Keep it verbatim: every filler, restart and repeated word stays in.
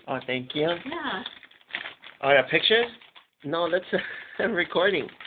Oh, thank you. Yeah. Oh, yeah, pictures? No, that's I'm recording.